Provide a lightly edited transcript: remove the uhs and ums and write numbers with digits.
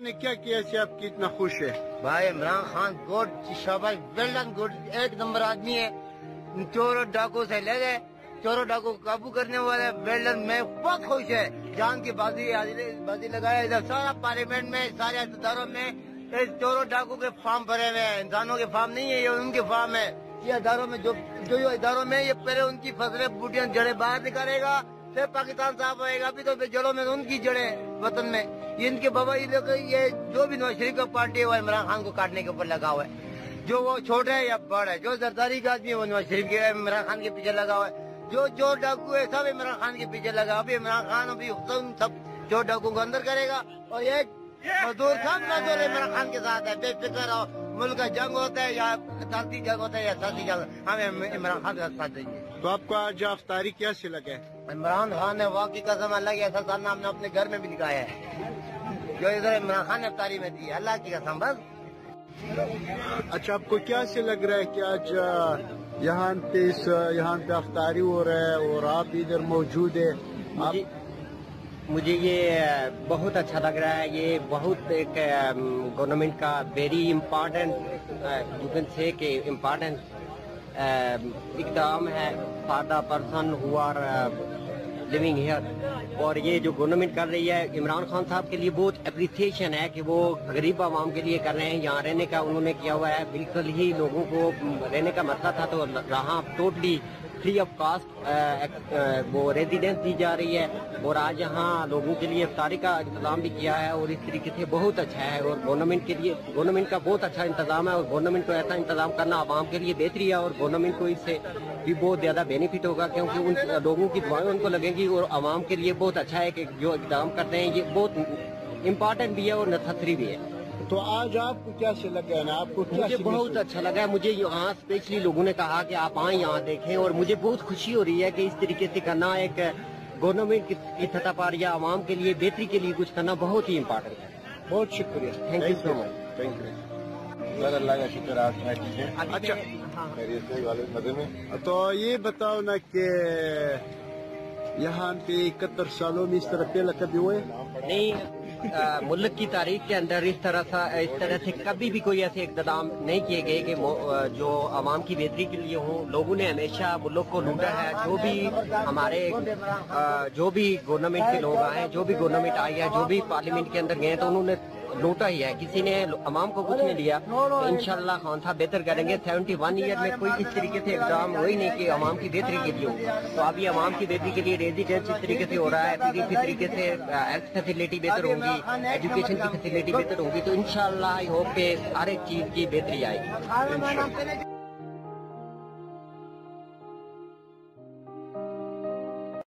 نے کیا کیا سے آپ کی اتنا خوش ہے؟ بھائی عمران خان گڈ شاباش ویل ڈن گڈ ایک نمبر آدمی ہے. چور اور ڈاکو سے لے گئے, چوروں ڈاکو کو قابو کرنے والے ویل ڈن. میں بہت خوش ہے. جان کی بازی لگایا ادھر سارا پارلیمنٹ میں سارے اداروں میں اس چوروں ڈاکو کے فارم بھرے ہوئے ہیں. انسانوں کے فارم نہیں ہے, یہ ان کے فارم ہے. یہ اداروں میں جو اداروں میں یہ پہلے ان کی فصلیں بوٹیاں جڑیں باہر نکالے گا پھر پاکستان صاف ہوئے گا. ابھی تو جڑوں میں ان کی جڑیں وطن میں یہ ان کے بابا یہ جو بھی نواز شریف کا پارٹی ہے وہ عمران خان کو کاٹنے کے اوپر لگا ہوا ہے. جو وہ چھوٹا ہے یا بڑا ہے, جو زرداری کا آدمی ہے وہ نواز شریف کے عمران خان کے پیچھے لگا ہوا ہے. جو چور ڈاکو ہے سب عمران خان کے پیچھے لگا. ابھی عمران خان ابھی سب چور ڈاکو کو اندر کرے گا اور ایک مزدور سب مزدور عمران خان کے ساتھ ہے. بے فکر ہو, ملک کا جنگ ہوتا ہے یا سیاسی جنگ ہوتا ہے یا سیاسی جنگ, ہمیں عمران خان کے ساتھ دیں گے. تو آپ کو آج افطاری کیسے لگے؟ عمران خان نے واقعی قسم اللہ کی ایسا سالنا ہم نے اپنے گھر میں بھی دکھایا ہے جو ادھر عمران خان نے افطاری میں دی. اللہ کی قسم بس. اچھا, آپ کو کیا سے لگ رہا ہے کہ آج یہاں پہ افطاری ہو رہا ہے اور آپ ادھر موجود ہے؟ مجھے یہ بہت اچھا لگ رہا ہے. یہ بہت ایک گورنمنٹ کا ویری امپارٹنٹ اقدام ہے for the person who are living here. اور یہ جو گورنمنٹ کر رہی ہے عمران خان صاحب کے لیے بہت اپریسیشن ہے کہ وہ غریب عوام کے لیے کر رہے ہیں. یہاں رہنے کا انہوں نے کیا ہوا ہے, بالکل ہی لوگوں کو رہنے کا مسئلہ تھا تو یہاں ٹوٹلی فری آف کاسٹ وہ ریزیڈینس دی جا رہی ہے. اور آج یہاں لوگوں کے لیے افطاری کا انتظام بھی کیا ہے اور اس طریقے سے بہت اچھا ہے. اور گورنمنٹ کا بہت اچھا انتظام ہے اور گورنمنٹ کو ایسا انتظام کرنا عوام کے لیے بہتری ہے. اور گورنمنٹ کو اس سے بھی بہت زیادہ بینیفٹ ہوگا کیونکہ ان لوگوں کی دعائیں ان کو لگیں گی اور عوام کے لیے بہت اچھا ہے کہ جو اقدام کرتے ہیں یہ بہت امپارٹنٹ بھی ہے اور نیسیسری بھی ہے. تو آج آپ کو کیا سے لگا ہے نا, آپ کو مجھے بہت اچھا لگا ہے. مجھے یہاں اسپیشلی لوگوں نے کہا کہ آپ آئیں یہاں دیکھیں اور مجھے بہت خوشی ہو رہی ہے کہ اس طریقے سے کرنا ایک گورنمنٹ کی سطح پر یا عوام کے لیے بہتری کے لیے کچھ کرنا بہت ہی امپارٹنٹ ہے. بہت شکریہ. تھینک یو سو مچ. اللہ کا شکر آپ ٹھیک ہے. اچھا, تو یہ بتاؤ نا کہ یہاں پہ 71 سالوں میں اس طرح پہلے کبھی ہوئے نہیں. ملک کی تاریخ کے اندر اس طرح سے کبھی بھی کوئی ایسے اقدام نہیں کیے گئے کہ جو عوام کی بہتری کے لیے ہوں. لوگوں نے ہمیشہ ملک کو لوٹا ہے. جو بھی گورنمنٹ کے لوگ آئے, جو بھی گورنمنٹ آئی ہے, جو بھی پارلیمنٹ کے اندر گئے تو انہوں نے لوٹا ہی ہے. کسی نے عوام کو کچھ نہیں دیا. تو انشاءاللہ خان صاحب بہتر کریں گے. 71 ایئر میں کوئی اس طریقے سے اقدام ہوئی نہیں کہ عوام کی بہتری کے لیے ہو. تو ابھی عوام کی بہتری کے لیے ریزیڈینس اس طریقے سے ہو رہا ہے, اسی طریقے سے ہیلتھ فیسلٹی بہتر ہوگی, ایجوکیشن کی فیسلٹی بہتر ہوگی. تو انشاءاللہ آئی ہوپ کہ ہر ایک چیز کی بہتری آئے گی.